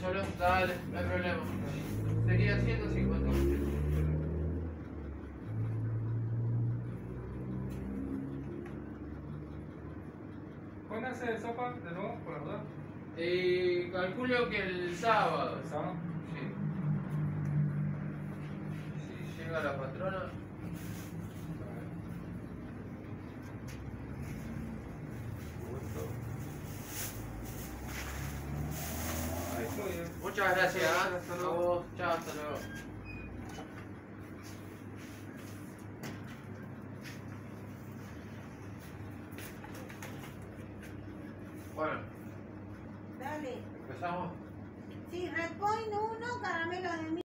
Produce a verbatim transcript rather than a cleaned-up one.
solo? Dale, no hay problema. Sería ciento cincuenta. ¿Cuándo hace sopa de nuevo, por la verdad? Y calculo que el sábado. ¿El sábado? Sí. Si llega la patrona. Ahí estoy. eh. Muchas gracias. ¿eh? Hasta A luego. vos. Chao, hasta luego. Bueno, Dale. empezamos. Sí, Red Point uno, caramelo de